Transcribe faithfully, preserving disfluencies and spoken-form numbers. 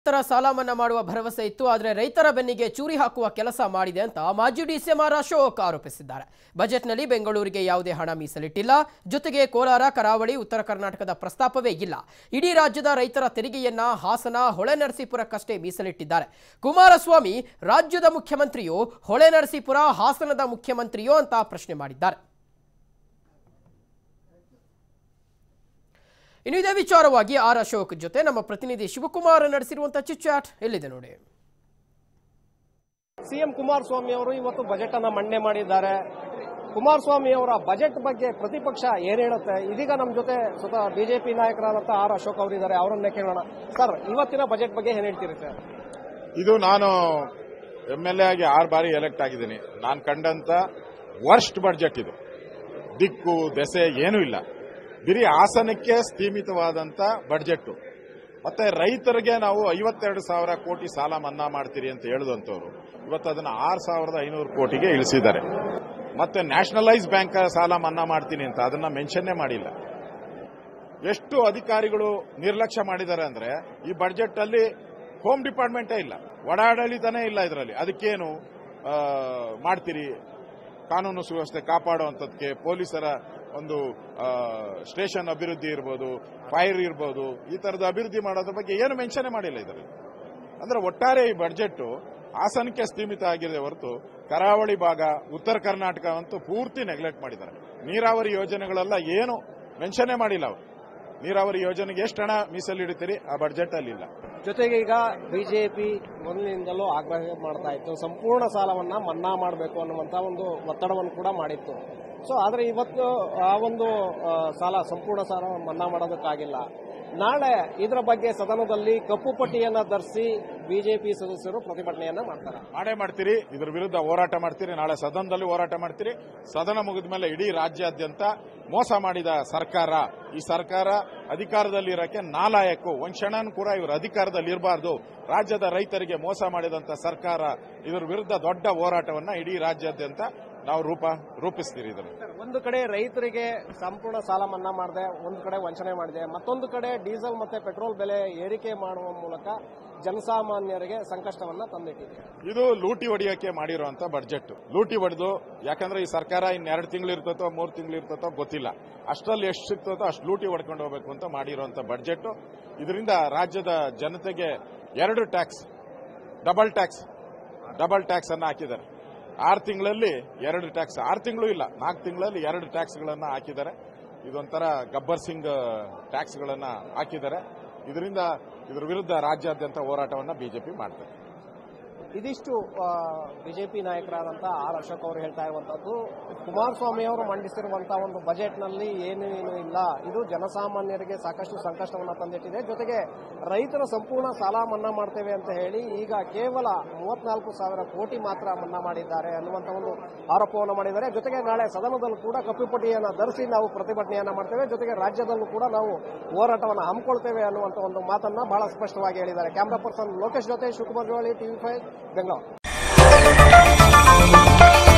ರೈತರ ಸಾಲ ಮನ್ನಾ ಮಾಡುವ ಭರವಸೆ ಇತ್ತು, ಆದರೆ ರೈತರ ಬೆನ್ನಿಗೆ ಚೂರಿ ಹಾಕುವ ಕೆಲಸ ಮಾಡಿದೆ ಅಂತ ಮಾಜಿ ಡಿಸಿಎಂ ಆರ್ ಅಶೋಕ್ ಆರೋಪಿಸಿದ್ದಾರೆ. ಬಜೆಟ್ನಲ್ಲಿ ಬೆಂಗಳೂರಿಗೆ ಯಾವುದೇ ಹಣ ಮೀಸಲಿಟ್ಟಿಲ್ಲ, ಜೊತೆಗೆ ಕೋಲಾರ, ಕರಾವಳಿ, ಉತ್ತರ ಕರ್ನಾಟಕದ ಪ್ರಸ್ತಾಪವೇ ಇಲ್ಲ. ಇಡೀ ರಾಜ್ಯದ ರೈತರ ತೆರಿಗೆಯನ್ನ ಹಾಸನ, ಹೊಳೆನರಸೀಪುರಕ್ಕಷ್ಟೇ ಮೀಸಲಿಟ್ಟಿದ್ದಾರೆ. ಕುಮಾರಸ್ವಾಮಿ ರಾಜ್ಯದ ಮುಖ್ಯಮಂತ್ರಿಯೋ, ಹೊಳೆನರಸೀಪುರ, ಹಾಸನದ ಮುಖ್ಯಮಂತ್ರಿಯೋ ಅಂತ ಪ್ರಶ್ನೆ ಮಾಡಿದ್ದಾರೆ. ಇನ್ನು ಇದೇ ವಿಚಾರವಾಗಿ ಆರ್ ಅಶೋಕ್ ಜೊತೆ ನಮ್ಮ ಪ್ರತಿನಿಧಿ ಶಿವಕುಮಾರ್ ನಡೆಸಿರುವಂತಹ ಚಿಟ್ಚಾಟ್ ಎಲ್ಲಿದೆ ನೋಡಿ. ಸಿಎಂ ಕುಮಾರಸ್ವಾಮಿ ಅವರು ಇವತ್ತು ಬಜೆಟ್ ಅನ್ನ ಮಂಡನೆ ಮಾಡಿದ್ದಾರೆ. ಕುಮಾರಸ್ವಾಮಿ ಅವರ ಬಜೆಟ್ ಬಗ್ಗೆ ಪ್ರತಿಪಕ್ಷ ಏನ್ ಹೇಳುತ್ತೆ, ಇದೀಗ ನಮ್ಮ ಜೊತೆ ಸ್ವತಃ ಬಿಜೆಪಿ ನಾಯಕರಾದಂತಹ ಆರ್ ಅಶೋಕ್ ಅವರಿದ್ದಾರೆ, ಅವರನ್ನೇ ಕೇಳೋಣ. ಸರ್, ಇವತ್ತಿನ ಬಜೆಟ್ ಬಗ್ಗೆ ಏನ್ ಹೇಳ್ತೀರಿ ಸರ್? ಇದು ನಾನು ಎಂ ಎಲ್ ಎ ಆಗಿ ಆರು ಬಾರಿ ಎಲೆಕ್ಟ್ ಆಗಿದ್ದೀನಿ. ನಾನು ಕಂಡಂತ ವರ್ಸ್ಟ್ ಬಜೆಟ್ ಇದು. ದಿಕ್ಕು ದೆಸೆ ಏನೂ ಇಲ್ಲ. ಬಿರಿ ಹಾಸನಕ್ಕೆ ಸೀಮಿತವಾದಂತ ಬಡ್ಜೆಟ್. ಮತ್ತೆ ರೈತರಿಗೆ ನಾವು ಐವತ್ತೆರಡು ಸಾವಿರ ಕೋಟಿ ಸಾಲ ಮನ್ನಾ ಮಾಡ್ತೀರಿ ಅಂತ ಹೇಳಿದಂತವ್ರು ಇವತ್ತು ಅದನ್ನ ಆರು ಸಾವಿರದ ಐನೂರು ಕೋಟಿಗೆ ಇಳಿಸಿದ್ದಾರೆ. ಮತ್ತೆ ನ್ಯಾಷನಲೈಸ್ ಬ್ಯಾಂಕ್ ಸಾಲ ಮನ್ನಾ ಮಾಡ್ತೀನಿ ಅಂತ ಅದನ್ನ ಮೆನ್ಷನ್ನೇ ಮಾಡಿಲ್ಲ. ಎಷ್ಟು ಅಧಿಕಾರಿಗಳು ನಿರ್ಲಕ್ಷ್ಯ ಮಾಡಿದ್ದಾರೆ ಅಂದ್ರೆ ಈ ಬಡ್ಜೆಟ್ ಅಲ್ಲಿ ಹೋಮ್ ಡಿಪಾರ್ಟ್ಮೆಂಟೇ ಇಲ್ಲ, ಒಡಾಡಳಿತನೇ ಇಲ್ಲ ಇದರಲ್ಲಿ. ಅದಕ್ಕೇನು ಮಾಡ್ತೀರಿ? ಕಾನೂನು ಸುವ್ಯವಸ್ಥೆ ಕಾಪಾಡುವಂಥದ್ದಕ್ಕೆ ಪೊಲೀಸರ ಒಂದು ಸ್ಟೇಷನ್ ಅಭಿವೃದ್ಧಿ ಇರ್ಬೋದು, ಫೈರ್ ಇರ್ಬೋದು, ಈ ತರದ ಅಭಿವೃದ್ಧಿ ಮಾಡೋದ್ರ ಬಗ್ಗೆ ಏನು ಮೆನ್ಷನ್ ಮಾಡಿಲ್ಲ ಇದರಲ್ಲಿ. ಅಂದ್ರೆ ಒಟ್ಟಾರೆ ಈ ಬಡ್ಜೆಟ್ ಹಾಸನಕ್ಕೆ ಸೀಮಿತ ಆಗಿದೆ ಹೊರತು ಕರಾವಳಿ ಭಾಗ, ಉತ್ತರ ಕರ್ನಾಟಕ ಅಂತೂ ಪೂರ್ತಿ ನೆಗ್ಲೆಕ್ಟ್ ಮಾಡಿದ್ದಾರೆ. ನೀರಾವರಿ ಯೋಜನೆಗಳೆಲ್ಲ ಏನು ಮೆನ್ಷನ್ನೇ ಮಾಡಿಲ್ಲ ಅವರು. ನೀರಾವರಿ ಯೋಜನೆಗೆ ಎಷ್ಟು ಹಣ ಮೀಸಲಿಡುತ್ತೀರಿ ಆ ಬಡ್ಜೆಟ್ ಅಲ್ಲಿ ಇಲ್ಲ. ಜೊತೆಗೆ ಈಗ ಬಿಜೆಪಿ ಮೊದಲಿನಿಂದಲೂ ಆಗ್ರಹ ಮಾಡ್ತಾ ಇತ್ತು, ಸಂಪೂರ್ಣ ಸಾಲವನ್ನ ಮನ್ನಾ ಮಾಡಬೇಕು ಅನ್ನುವಂತ ಒಂದು ಒತ್ತಡವನ್ನು ಕೂಡ ಮಾಡಿತ್ತು. ಸೊ ಆದ್ರೆ ಇವತ್ತು ಆ ಒಂದು ಸಾಲ ಸಂಪೂರ್ಣ ಸಾಲ ಮನ್ನಾ ಮಾಡೋದಕ್ಕಾಗಿಲ್ಲ. ನಾಳೆ ಇದರ ಬಗ್ಗೆ ಸದನದಲ್ಲಿ ಕಪ್ಪು ಪಟ್ಟಿಯನ್ನ ಧರಿಸಿ ಬಿಜೆಪಿ ಸದಸ್ಯರು ಪ್ರತಿಭಟನೆಯನ್ನ ಮಾಡ್ತಾರೆ. ಮಾಡೇ ಮಾಡ್ತೀರಿ, ಇದರ ವಿರುದ್ಧ ಹೋರಾಟ ಮಾಡ್ತೀರಿ. ನಾಳೆ ಸದನದಲ್ಲಿ ಹೋರಾಟ ಮಾಡ್ತೀರಿ. ಸದನ ಮುಗಿದ ಮೇಲೆ ಇಡೀ ರಾಜ್ಯಾದ್ಯಂತ ಮೋಸ ಮಾಡಿದ ಸರ್ಕಾರ, ಈ ಸರ್ಕಾರ ಅಧಿಕಾರದಲ್ಲಿ ಇರಕ್ಕೆ ನಾಲಾಯಕು, ಒಂದ್ ಕ್ಷಣನೂ ಕೂಡ ಇವರು ಅಧಿಕಾರದಲ್ಲಿ ಇರಬಾರ್ದು. ರಾಜ್ಯದ ರೈತರಿಗೆ ಮೋಸ ಮಾಡಿದಂತ ಸರ್ಕಾರ, ಇದರ ವಿರುದ್ಧ ದೊಡ್ಡ ಹೋರಾಟವನ್ನ ಇಡೀ ರಾಜ್ಯಾದ್ಯಂತ ನಾವು ರೂಪ ರೂಪಿಸ್ತೀರಿ. ಇದನ್ನು ಒಂದು ಕಡೆ ರೈತರಿಗೆ ಸಂಪೂರ್ಣ ಸಾಲ ಮನ್ನಾ ಮಾಡಿದೆ, ಒಂದು ಕಡೆ ವಂಚನೆ ಮಾಡಿದೆ, ಮತ್ತೊಂದು ಕಡೆ ಡೀಸೆಲ್ ಮತ್ತೆ ಪೆಟ್ರೋಲ್ ಬೆಲೆ ಏರಿಕೆ ಮಾಡುವ ಮೂಲಕ ಜನಸಾಮಾನ್ಯರಿಗೆ ಸಂಕಷ್ಟವನ್ನ ತಂದಿಟ್ಟಿದೆ. ಇದು ಲೂಟಿ ಹೊಡೆಯೋಕೆ ಮಾಡಿರುವಂತ ಬಡ್ಜೆಟ್. ಲೂಟಿ ಹೊಡೆದು, ಯಾಕಂದ್ರೆ ಈ ಸರ್ಕಾರ ಇನ್ನೆರಡು ತಿಂಗಳು ಇರ್ತತೋ ಮೂರು ತಿಂಗಳು ಇರ್ತತೋ ಗೊತ್ತಿಲ್ಲ, ಅಷ್ಟರಲ್ಲಿ ಎಷ್ಟು ಸಿಗ್ತತೋ ಅಷ್ಟು ಲೂಟಿ ಹೊಡ್ಕೊಂಡು ಹೋಗ್ಬೇಕು ಅಂತ ಮಾಡಿರುವಂತ ಬಡ್ಜೆಟ್. ಇದರಿಂದ ರಾಜ್ಯದ ಜನತೆಗೆ ಎರಡು tax, double tax double tax ಅನ್ನ ಹಾಕಿದ್ದಾರೆ. ಆರು ತಿಂಗಳಲ್ಲಿ ಎರಡು ಟ್ಯಾಕ್ಸ್, ಆರು ತಿಂಗಳು ಇಲ್ಲ ನಾಲ್ಕು ತಿಂಗಳಲ್ಲಿ ಎರಡು ಟ್ಯಾಕ್ಸ್ಗಳನ್ನ ಹಾಕಿದ್ದಾರೆ. ಇದೊಂಥರ ಗಬ್ಬರ್ ಸಿಂಗ್ ಟ್ಯಾಕ್ಸ್ಗಳನ್ನ ಹಾಕಿದ್ದಾರೆ. ಇದರಿಂದ ಇದರ ವಿರುದ್ಧ ರಾಜ್ಯಾದ್ಯಂತ ಹೋರಾಟವನ್ನ ಬಿಜೆಪಿ ಮಾಡ್ತಾರೆ. ಇದಿಷ್ಟು ಬಿಜೆಪಿ ನಾಯಕರಾದಂತಹ ಆರ್ ಅಶೋಕ್ ಅವರು ಹೇಳ್ತಾ ಇರುವಂತದ್ದು. ಕುಮಾರಸ್ವಾಮಿ ಅವರು ಮಂಡಿಸಿರುವಂತಹ ಒಂದು ಬಜೆಟ್ನಲ್ಲಿ ಏನೇನು ಇಲ್ಲ, ಇದು ಜನಸಾಮಾನ್ಯರಿಗೆ ಸಾಕಷ್ಟು ಸಂಕಷ್ಟವನ್ನ ತಂದಿಟ್ಟಿದೆ. ಜೊತೆಗೆ ರೈತರ ಸಂಪೂರ್ಣ ಸಾಲ ಮನ್ನಾ ಮಾಡ್ತೇವೆ ಅಂತ ಹೇಳಿ ಈಗ ಕೇವಲ ಮೂವತ್ನಾಲ್ಕು ಸಾವಿರ ಕೋಟಿ ಮಾತ್ರ ಮನ್ನಾ ಮಾಡಿದ್ದಾರೆ ಅನ್ನುವಂತ ಒಂದು ಆರೋಪವನ್ನು ಮಾಡಿದ್ದಾರೆ. ಜೊತೆಗೆ ನಾಳೆ ಸದನದಲ್ಲೂ ಕೂಡ ಕಪ್ಪುಪಟ್ಟಿಯನ್ನು ಧರಿಸಿ ನಾವು ಪ್ರತಿಭಟನೆಯನ್ನ ಮಾಡ್ತೇವೆ, ಜೊತೆಗೆ ರಾಜ್ಯದಲ್ಲೂ ಕೂಡ ನಾವು ಹೋರಾಟವನ್ನು ಹಮ್ಮಿಕೊಳ್ತೇವೆ ಅನ್ನುವಂತ ಒಂದು ಮಾತನ್ನ ಬಹಳ ಸ್ಪಷ್ಟವಾಗಿ ಹೇಳಿದ್ದಾರೆ. ಕ್ಯಾಮರಾ ಪರ್ಸನ್ ಲೋಕೇಶ್ ಜೊತೆ ಶಿವಕುಮಾರ್ ಜೋಳಿ, ಟಿವಿ ಫೈವ್, ಬೆಂಗಳೂರು.